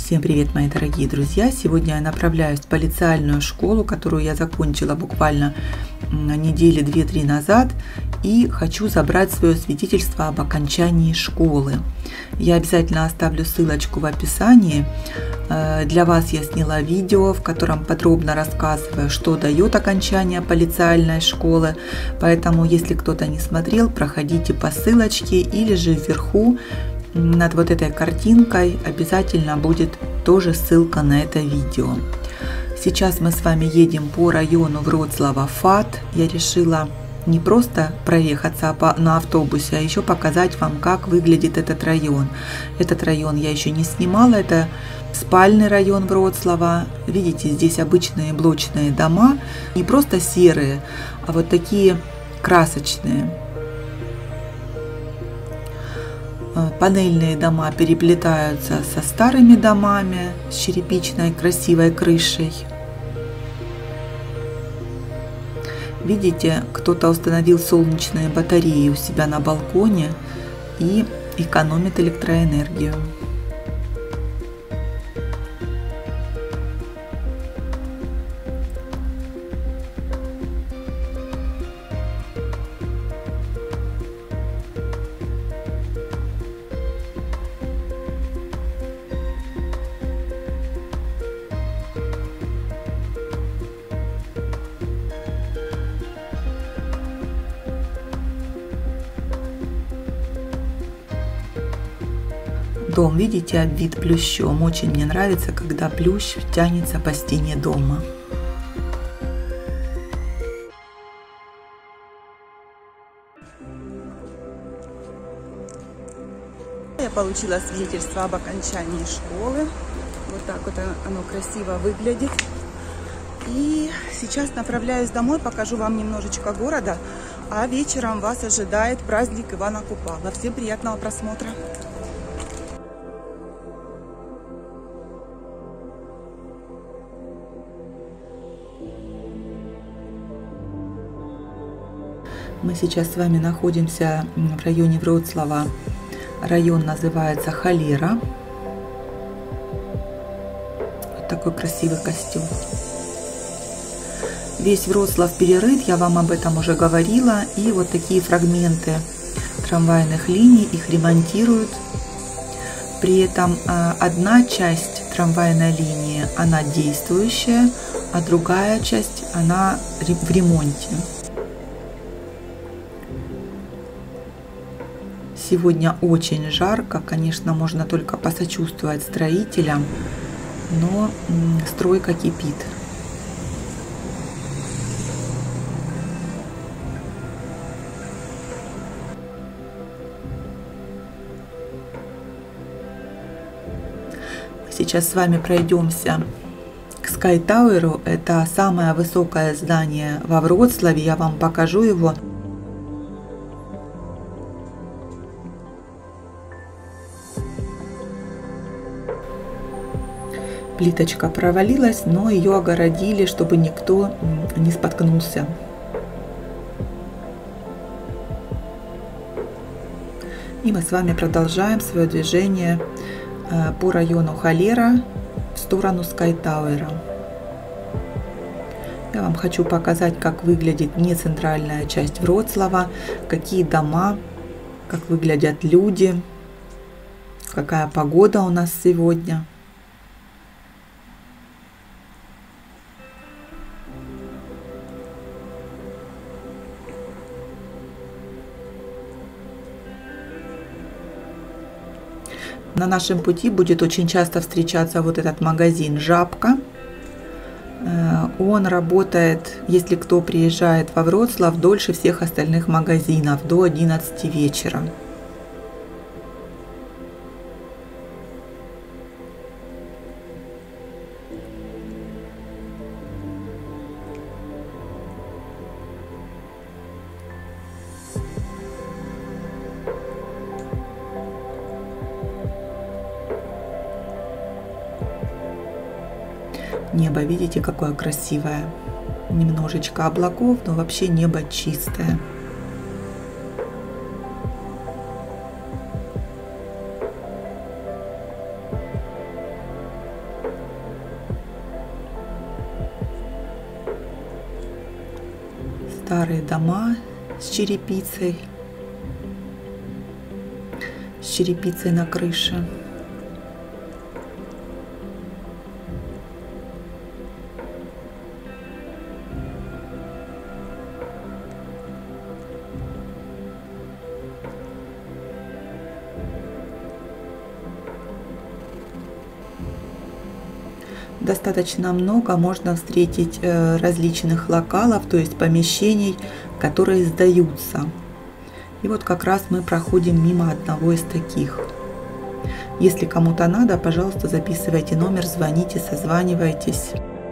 Всем привет, мои дорогие друзья! Сегодня я направляюсь в полициальную школу, которую я закончила буквально недели 2-3 назад, и хочу забрать свое свидетельство об окончании школы. Я обязательно оставлю ссылочку в описании. Для вас я сняла видео, в котором подробно рассказываю, что дает окончание полициальной школы. Поэтому, если кто-то не смотрел, проходите по ссылочке, или же вверху над вот этой картинкой обязательно будет тоже ссылка на это видео. Сейчас мы с вами едем по району Вроцлава ФАТ. Я решила не просто проехаться на автобусе, а еще показать вам, как выглядит этот район. Этот район я еще не снимала, это спальный район Вроцлава. Видите, здесь обычные блочные дома, не просто серые, а вот такие красочные. Панельные дома переплетаются со старыми домами с черепичной красивой крышей. Видите, кто-то установил солнечные батареи у себя на балконе и экономит электроэнергию. Дом, видите, обвит плющом. Очень мне нравится, когда плющ тянется по стене дома. Я получила свидетельство об окончании школы. Вот так вот оно красиво выглядит. И сейчас направляюсь домой, покажу вам немножечко города. А вечером вас ожидает праздник Ивана Купала. Всем приятного просмотра! Мы сейчас с вами находимся в районе Вроцлава. Район называется Холера. Вот такой красивый костюм. Весь Вроцлав перерыт, я вам об этом уже говорила. И вот такие фрагменты трамвайных линий, их ремонтируют. При этом одна часть трамвайной линии, она действующая, а другая часть, она в ремонте. Сегодня очень жарко, конечно, можно только посочувствовать строителям, но стройка кипит. Сейчас с вами пройдемся к Sky Tower. Это самое высокое здание во Вроцлаве, я вам покажу его. Плиточка провалилась, но ее огородили, чтобы никто не споткнулся. И мы с вами продолжаем свое движение по району Холера в сторону Sky Tower. Я вам хочу показать, как выглядит не центральная часть Вроцлава, какие дома, как выглядят люди, какая погода у нас сегодня. На нашем пути будет очень часто встречаться вот этот магазин «Жабка». Он работает, если кто приезжает во Вроцлав, дольше всех остальных магазинов, до 11 вечера. Небо, видите, какое красивое. Немножечко облаков, но вообще небо чистое. старые дома с черепицей на крыше. Достаточно много можно встретить различных локалов, то есть помещений, которые сдаются. И вот как раз мы проходим мимо одного из таких. Если кому-то надо, пожалуйста, записывайте номер, звоните, созванивайтесь.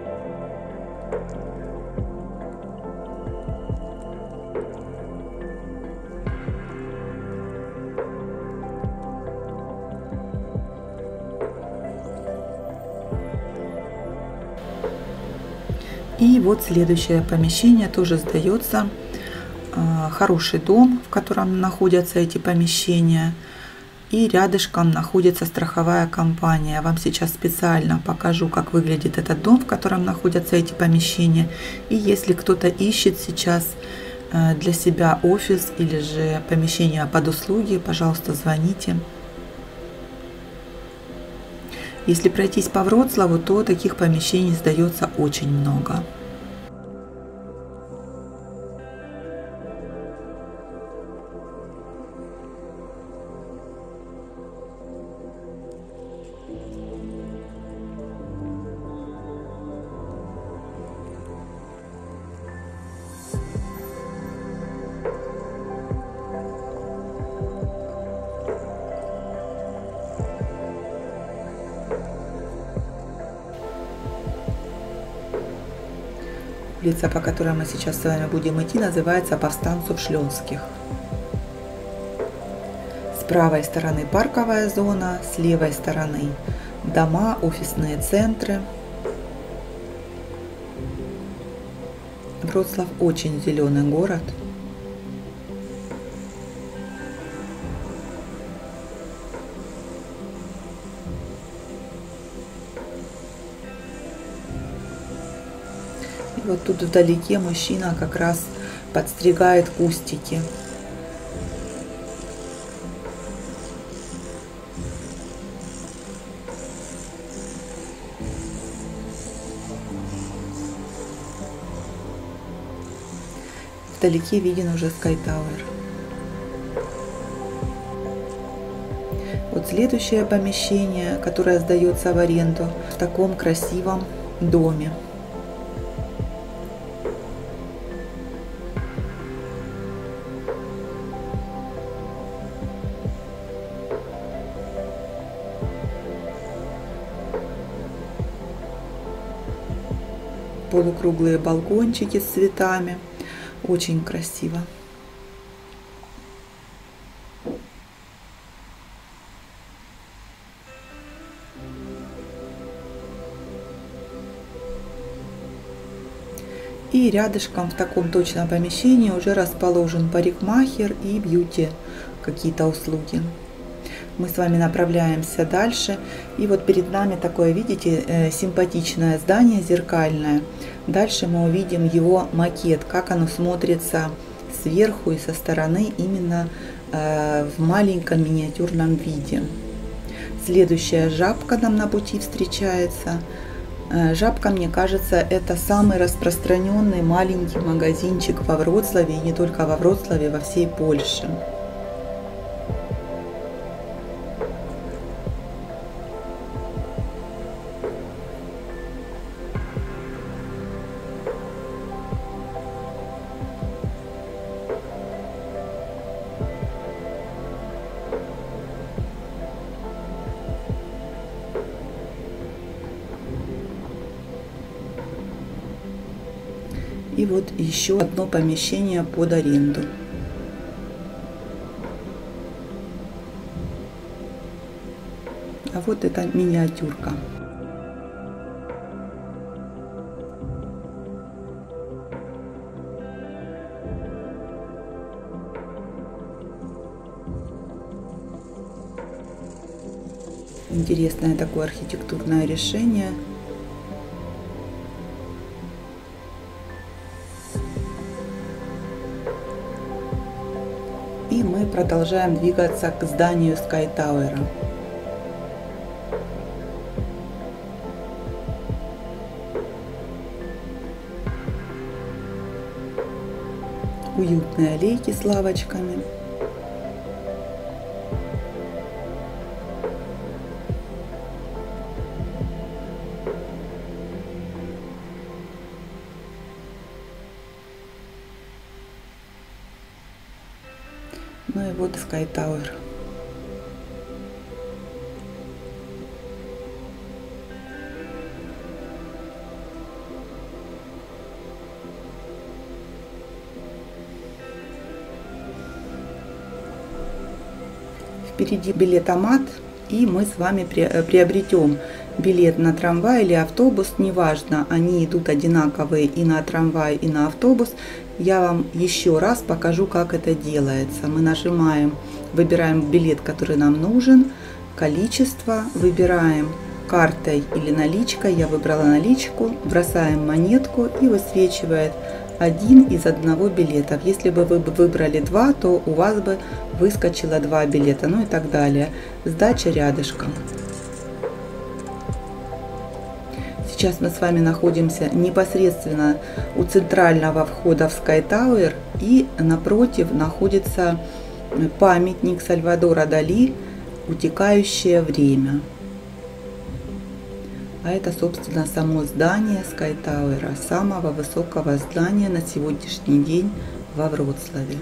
И вот следующее помещение тоже сдается. Хороший дом, в котором находятся эти помещения. И рядышком находится страховая компания. Я вам сейчас специально покажу, как выглядит этот дом, в котором находятся эти помещения. И если кто-то ищет сейчас для себя офис или же помещение под услуги, пожалуйста, звоните. Если пройтись по Вроцлаву, то таких помещений сдается очень много. Улица, по которой мы сейчас с вами будем идти, называется Повстанцев Шлёнских. С правой стороны парковая зона, с левой стороны дома, офисные центры. Вроцлав очень зеленый город. Вот тут вдалеке мужчина как раз подстригает кустики. Вдалеке виден уже Sky Tower. Вот следующее помещение, которое сдается в аренду в таком красивом доме. Полукруглые балкончики с цветами. Очень красиво. И рядышком в таком точном помещении уже расположен парикмахер и бьюти, какие-то услуги. Мы с вами направляемся дальше. И вот перед нами такое, видите, симпатичное здание зеркальное. Дальше мы увидим его макет, как оно смотрится сверху и со стороны, именно в маленьком миниатюрном виде. Следующая жабка нам на пути встречается. Жабка, мне кажется, это самый распространенный маленький магазинчик во Вроцлаве, и не только во Вроцлаве, во всей Польше. И вот еще одно помещение под аренду. А вот это миниатюрка. Интересное такое архитектурное решение. продолжаем двигаться к зданию Sky Tower. Уютные аллейки с лавочками. Ну и вот Sky Tower. Впереди билетомат, и мы с вами приобретем билет на трамвай или автобус, неважно, они идут одинаковые и на трамвай, и на автобус. Я вам еще раз покажу, как это делается. Мы нажимаем, выбираем билет, который нам нужен, количество, выбираем картой или наличкой. Я выбрала наличку, бросаем монетку и высвечивает один из одного билета. Если бы вы выбрали два, то у вас бы выскочило два билета, ну и так далее. Сдача рядышком. Сейчас мы с вами находимся непосредственно у центрального входа в Sky Tower, и напротив находится памятник Сальвадора Дали «Утекающее время». А это, собственно, само здание Sky Tower, самого высокого здания на сегодняшний день во Вроцлаве.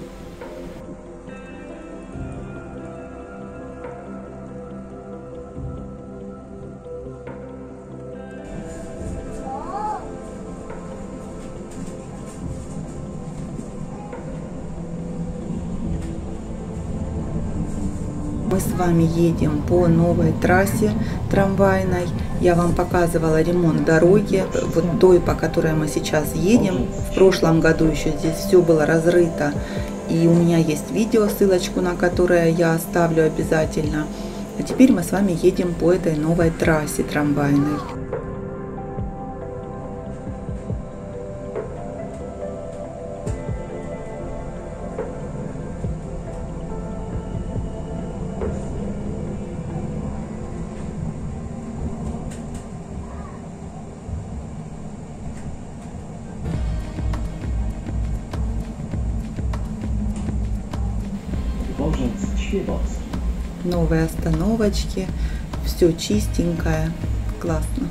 Мы с вами едем по новой трассе трамвайной. Я вам показывала ремонт дороги, вот той, по которой мы сейчас едем. В прошлом году еще здесь все было разрыто. И у меня есть видео, ссылочку на которое я оставлю обязательно. А теперь мы с вами едем по этой новой трассе трамвайной. Новые остановочки, все чистенькое, классно.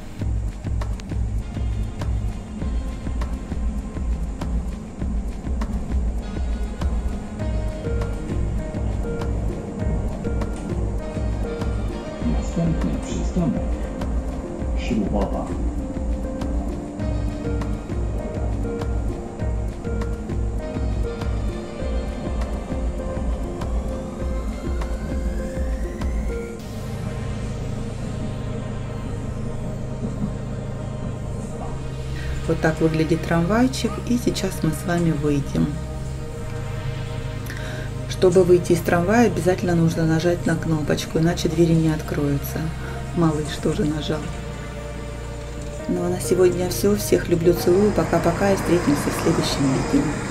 Następny przystanek Śrubowa. Вот так выглядит трамвайчик, и сейчас мы с вами выйдем. Чтобы выйти из трамвая, обязательно нужно нажать на кнопочку, иначе двери не откроются. Малыш тоже нажал. Ну а на сегодня все. Всех люблю, целую. Пока-пока и встретимся в следующем видео.